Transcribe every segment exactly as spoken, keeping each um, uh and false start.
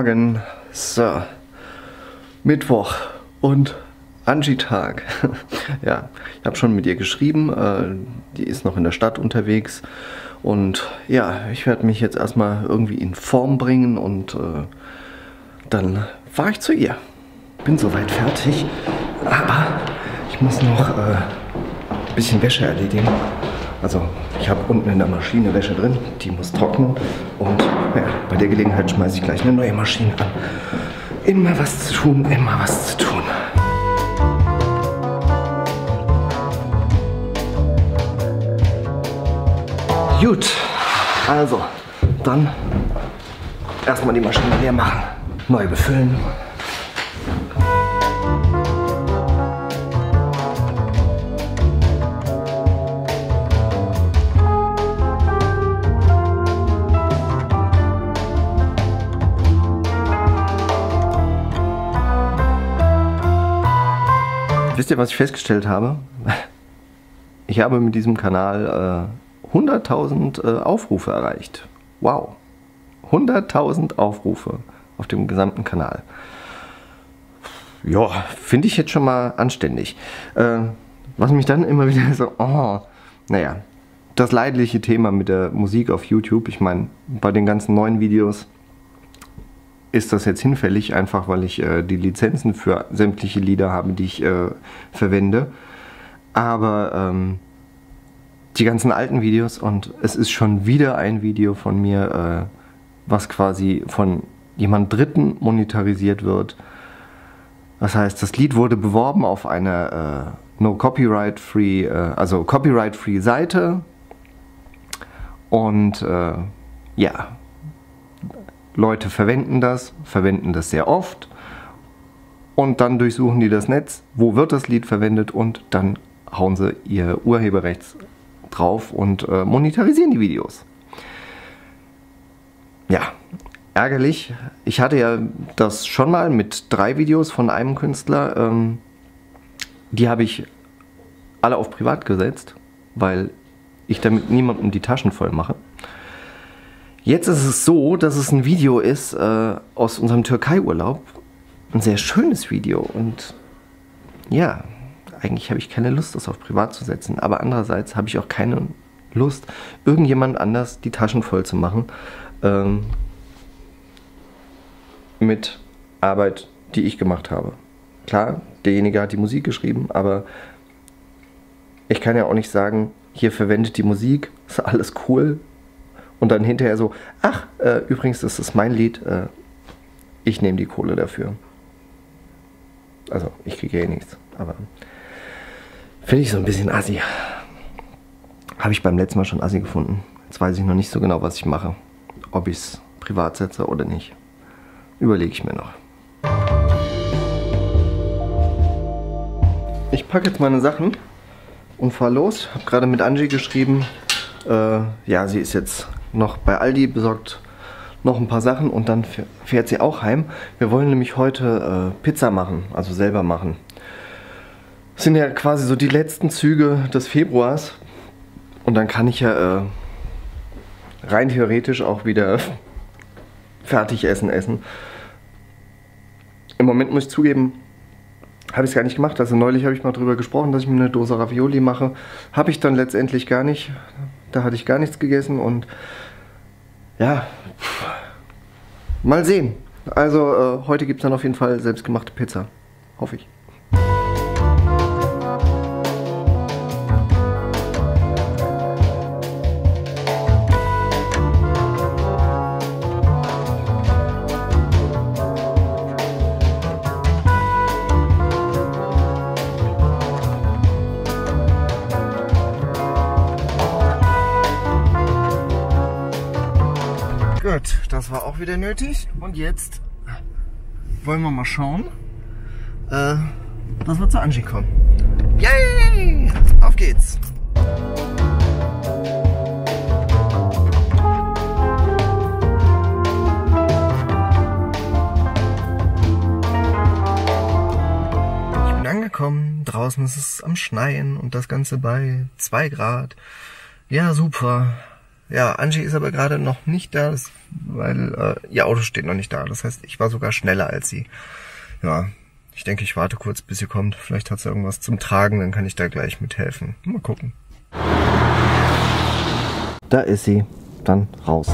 Morgen. So, Mittwoch und Angie-Tag. Ja, ich habe schon mit ihr geschrieben. Äh, die ist noch in der Stadt unterwegs. Und ja, ich werde mich jetzt erstmal irgendwie in Form bringen und äh, dann fahre ich zu ihr. Bin soweit fertig, aber ich muss noch äh, ein bisschen Wäsche erledigen. Also ich habe unten in der Maschine Wäsche drin, die muss trocknen und ja, bei der Gelegenheit schmeiße ich gleich eine neue Maschine an. Immer was zu tun, immer was zu tun. Gut, also dann erstmal die Maschine leer machen, neu befüllen. Wisst ihr, was ich festgestellt habe? Ich habe mit diesem Kanal äh, hunderttausend äh, Aufrufe erreicht. Wow! hunderttausend Aufrufe auf dem gesamten Kanal. Ja, finde ich jetzt schon mal anständig. Äh, was mich dann immer wieder so, oh, naja, das leidliche Thema mit der Musik auf YouTube. Ich meine, bei den ganzen neuen Videos ist das jetzt hinfällig, einfach weil ich äh, die Lizenzen für sämtliche Lieder habe, die ich äh, verwende. Aber ähm, die ganzen alten Videos, und es ist schon wieder ein Video von mir, äh, was quasi von jemand Dritten monetarisiert wird. Das heißt, das Lied wurde beworben auf einer äh, No Copyright Free, äh, also Copyright Free Seite. Und äh, ja, Leute verwenden das, verwenden das sehr oft und dann durchsuchen die das Netz, wo wird das Lied verwendet, und dann hauen sie ihr Urheberrecht drauf und äh, monetarisieren die Videos. Ja, ärgerlich. Ich hatte ja das schon mal mit drei Videos von einem Künstler. Ähm, die habe ich alle auf privat gesetzt, weil ich damit niemandem die Taschen voll mache. Jetzt ist es so, dass es ein Video ist äh, aus unserem Türkei-Urlaub. Ein sehr schönes Video. Und ja, eigentlich habe ich keine Lust, das auf privat zu setzen. Aber andererseits habe ich auch keine Lust, irgendjemand anders die Taschen voll zu machen. Ähm, mit Arbeit, die ich gemacht habe. Klar, derjenige hat die Musik geschrieben, aber ich kann ja auch nicht sagen, hier verwendet die Musik, ist alles cool. Und dann hinterher so, ach, äh, übrigens, das ist mein Lied, äh, ich nehme die Kohle dafür. Also, ich kriege ja eh nichts, aber finde ich so ein bisschen assi. Habe ich beim letzten Mal schon assi gefunden. Jetzt weiß ich noch nicht so genau, was ich mache. Ob ich es privat setze oder nicht. Überlege ich mir noch. Ich packe jetzt meine Sachen und fahre los. Habe gerade mit Angie geschrieben. Äh, ja, sie ist jetzt noch bei Aldi, besorgt noch ein paar Sachen und dann fährt sie auch heim. Wir wollen nämlich heute äh, Pizza machen, also selber machen. Das sind ja quasi so die letzten Züge des Februars und dann kann ich ja äh, rein theoretisch auch wieder Fertigessen essen. Im Moment muss ich zugeben, habe ich es gar nicht gemacht. Also neulich habe ich mal drüber gesprochen, dass ich mir eine Dose Ravioli mache. Habe ich dann letztendlich gar nicht. Da hatte ich gar nichts gegessen und ja, pff, mal sehen. Also äh, heute gibt es dann auf jeden Fall selbstgemachte Pizza. Hoffe ich. Gut, das war auch wieder nötig. Und jetzt wollen wir mal schauen, äh, dass wir zu Angie kommen. Yay! Auf geht's! Ich bin angekommen. Draußen ist es am Schneien und das Ganze bei zwei Grad. Ja, super. Ja, Angie ist aber gerade noch nicht da, das, weil äh, ihr Auto steht noch nicht da. Das heißt, ich war sogar schneller als sie. Ja, ich denke, ich warte kurz, bis sie kommt. Vielleicht hat sie irgendwas zum Tragen, dann kann ich da gleich mithelfen. Mal gucken. Da ist sie. Dann raus.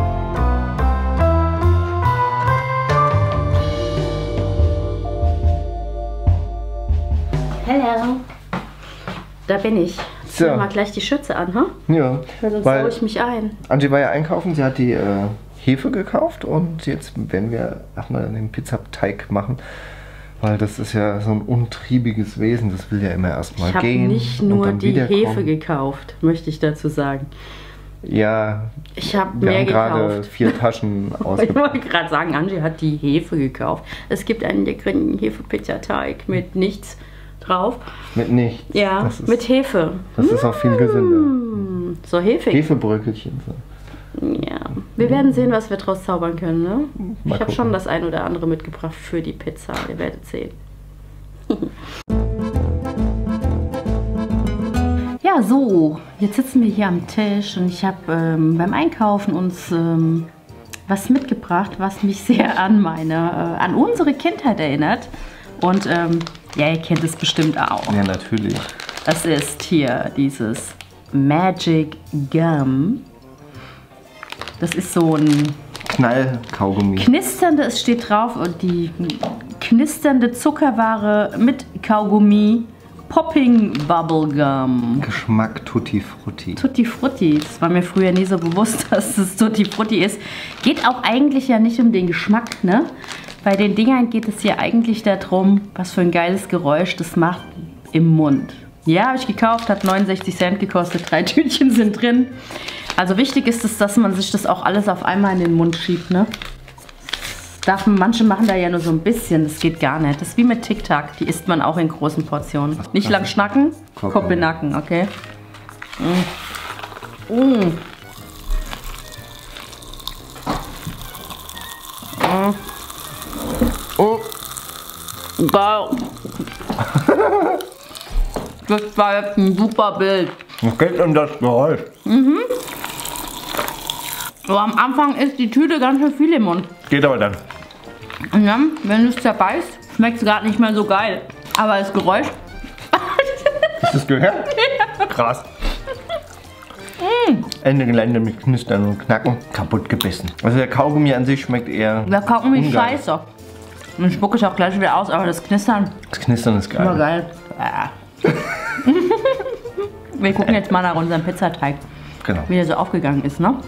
Hallo. Da bin ich. Zieh So. mal gleich die Schürze an, ha? Ja, Weil sonst weil saue ich mich ein. Angie war ja einkaufen, sie hat die äh, Hefe gekauft und jetzt werden wir erstmal den Pizzateig machen. Weil das ist ja so ein untriebiges Wesen, das will ja immer erstmal Ich habe gehen. nicht und nur dann die Hefe wiederkommen. gekauft, möchte ich dazu sagen. Ja, Ich habe wir mehr haben gerade gekauft. vier Taschen Ich ausgepackt. wollte gerade sagen, Angie hat die Hefe gekauft. Es gibt einen leckeren Hefepizzateig mit nichts drauf. Mit nichts. Ja, das ist, mit Hefe. Das ist auch viel gesünder. Hm, so Hefe. Hefebröckelchen. So. Ja, wir werden sehen, was wir draus zaubern können. Ne? Mal Ich habe gucken. schon das ein oder andere mitgebracht für die Pizza. Ihr werdet sehen. Ja, so, jetzt sitzen wir hier am Tisch und ich habe ähm, beim Einkaufen uns ähm, was mitgebracht, was mich sehr an meine, äh, an unsere Kindheit erinnert. Und ähm, ja, ihr kennt es bestimmt auch. Ja, natürlich. Das ist hier dieses Magic Gum. Das ist so ein Knallkaugummi. knisternde, es steht drauf, und die knisternde Zuckerware mit Kaugummi. Popping Bubblegum. Geschmack Tutti Frutti. Tutti Frutti. Das war mir früher nie so bewusst, dass es Tutti Frutti ist. Geht auch eigentlich ja nicht um den Geschmack, ne? Bei den Dingern geht es hier eigentlich darum, was für ein geiles Geräusch das macht im Mund. Ja, habe ich gekauft, hat neunundsechzig Cent gekostet, drei Tütchen sind drin. Also wichtig ist es, dass man sich das auch alles auf einmal in den Mund schiebt, ne? Darf man, manche machen da ja nur so ein bisschen, das geht gar nicht. Das ist wie mit Tic Tac, die isst man auch in großen Portionen. Nicht lang schnacken, Koppe nacken, okay? Mm. Mm. Mm. Oh, Geil. Das war jetzt ein super Bild. was geht um das Geräusch? So, am Anfang ist die Tüte ganz schön viel im Mund. Geht aber dann. Und dann, wenn du es zerbeißt, schmeckt es gerade nicht mehr so geil. Aber das Geräusch, Hast du das gehört? Krass. Ende Gelände mit Knistern und Knacken. Kaputt gebissen. Also der Kaugummi an sich schmeckt eher... der Kaugummi ist ungeil. scheiße. Und dann spucke ich auch gleich wieder aus, aber das Knistern, Das Knistern ist immer geil. geil. Ja. Wir gucken jetzt mal nach unserem Pizzateig, Genau. wie der so aufgegangen ist, ne?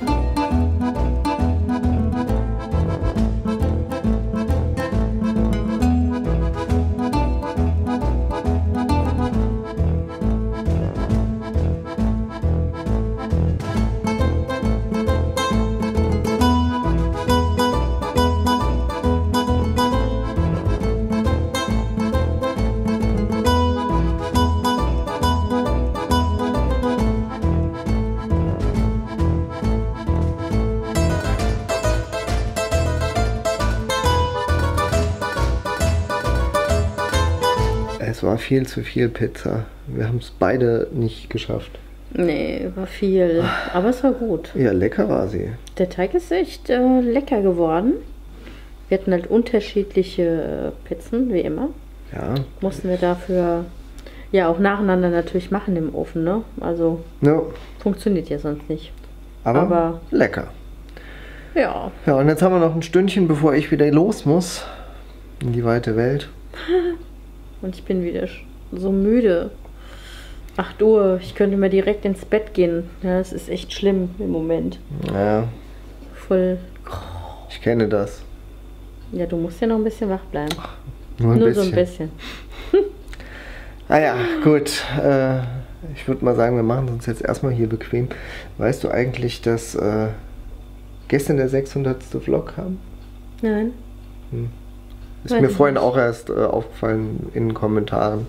Es war viel zu viel Pizza. Wir haben es beide nicht geschafft. Nee, war viel. Aber es war gut. Ja, lecker war sie. Der Teig ist echt äh, lecker geworden. Wir hatten halt unterschiedliche äh, Pizzen, wie immer. Ja. Mussten wir dafür ja auch nacheinander natürlich machen im Ofen, ne? Also Ja, funktioniert ja sonst nicht. aber, Aber- lecker. Ja. Ja, und jetzt haben wir noch ein Stündchen, bevor ich wieder los muss. In die weite Welt. Und ich bin wieder sch- so müde. acht Uhr, ich könnte mal direkt ins Bett gehen. Ja, es ist echt schlimm im Moment. Ja, Voll. ich kenne das. Ja, du musst ja noch ein bisschen wach bleiben. Nur ein Nur bisschen. so ein bisschen. Ah ja, gut. Äh, ich würde mal sagen, wir machen uns jetzt erstmal hier bequem. Weißt du eigentlich, dass äh, gestern der sechshundertste Vlog kam? Nein. Ist Weiß mir ich vorhin nicht. auch erst äh, aufgefallen in den Kommentaren.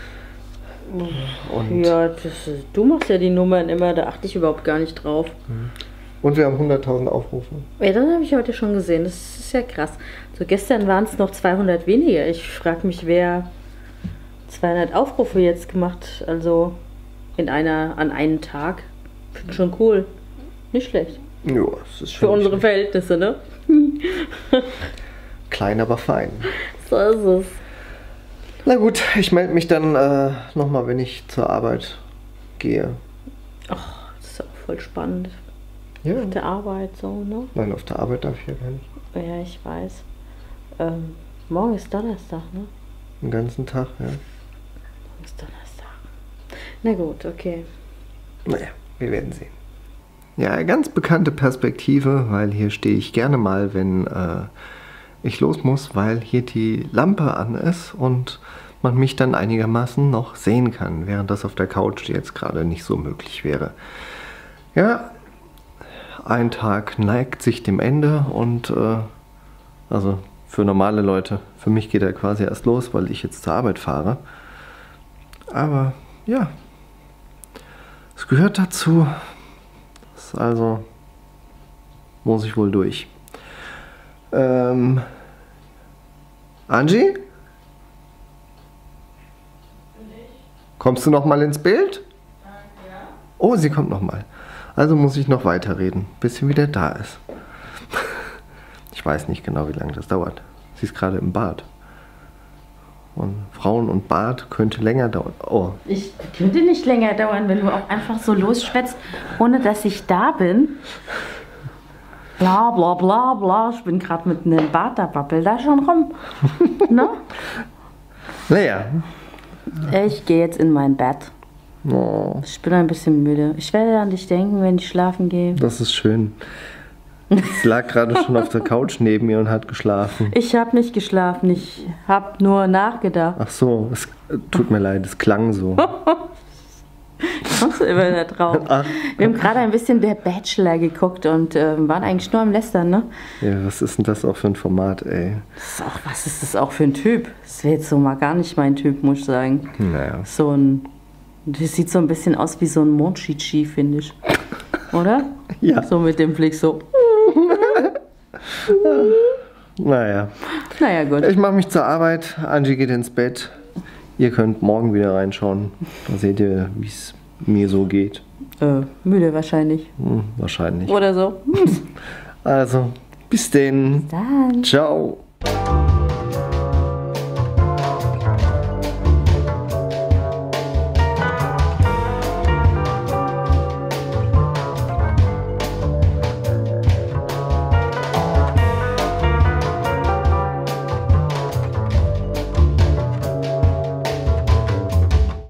Und, Ja, das, ist- du machst ja die Nummern immer, da achte ich überhaupt gar nicht drauf. und wir haben hunderttausend Aufrufe. Ja, das habe ich heute schon gesehen. Das ist ja krass. So gestern waren es noch zweihundert weniger. Ich frage mich, wer zweihundert Aufrufe jetzt gemacht, also in einer an einem Tag. Finde schon cool. Nicht schlecht. Ja, es ist Für schon unsere nicht Verhältnisse, ne? klein, aber fein. So ist es. Na gut, ich melde mich dann äh, nochmal, wenn ich zur Arbeit gehe. Ach, das ist auch voll spannend. Ja. Auf der Arbeit so, ne? Nein, auf der Arbeit darf ich ja gar nicht. Ja, ich weiß. Ähm, morgen ist Donnerstag, ne? Den ganzen Tag, ja. Morgen ist Donnerstag. Na gut, okay. Naja, wir werden sehen. Ja, ganz bekannte Perspektive, weil hier stehe ich gerne mal, wenn äh, ich los muss, weil hier die Lampe an ist und man mich dann einigermaßen noch sehen kann, während das auf der Couch jetzt gerade nicht so möglich wäre. Ja, ein Tag neigt sich dem Ende und äh, also für normale Leute, für mich geht er quasi erst los, weil ich jetzt zur Arbeit fahre. Aber ja, es gehört dazu. Das also muss ich wohl durch. Ähm, Angie? Kommst du noch mal ins Bild? Ja. Oh, sie kommt noch mal. Also muss ich noch weiterreden, bis sie wieder da ist. Ich weiß nicht genau, wie lange das dauert. Sie ist gerade im Bad. Und Frauen und Bad könnte länger dauern. Oh. Ich könnte nicht länger dauern, wenn du auch einfach so losschwätzt, ohne dass ich da bin. Bla bla bla bla. Ich bin gerade mit einem Bad, da wappelt da schon rum. Ne? Naja. Ich gehe jetzt in mein Bett. Oh, Ich bin ein bisschen müde. Ich werde an dich denken, wenn ich schlafen gehe. das ist schön. Sie lag gerade schon auf der Couch neben mir und hat geschlafen. Ich habe nicht geschlafen, ich habe nur nachgedacht. Ach so, es äh, tut mir leid, es klang so. Kommst du immer da drauf? Ach. Wir haben gerade ein bisschen der Bachelor geguckt und äh, waren eigentlich nur am Lästern, ne? Ja, was ist denn das auch für ein Format, ey? Das ist auch, was ist das auch für ein Typ? Das wäre jetzt so mal gar nicht mein Typ, muss ich sagen. Naja. So ein, das sieht so ein bisschen aus wie so ein Monchichi, finde ich. Oder? Ja. So mit dem Blick so. Naja. Naja, gut. Ich mache mich zur Arbeit, Angie geht ins Bett. Ihr könnt morgen wieder reinschauen. Da seht ihr, wie es mir so geht. Äh, müde wahrscheinlich. Hm, wahrscheinlich. Oder so. Also, bis denn. Dann. Ciao.